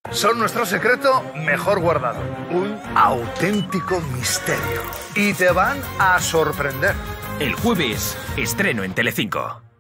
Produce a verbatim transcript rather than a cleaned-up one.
Son nuestro secreto mejor guardado. Un auténtico misterio. Y te van a sorprender. El jueves, estreno en Telecinco.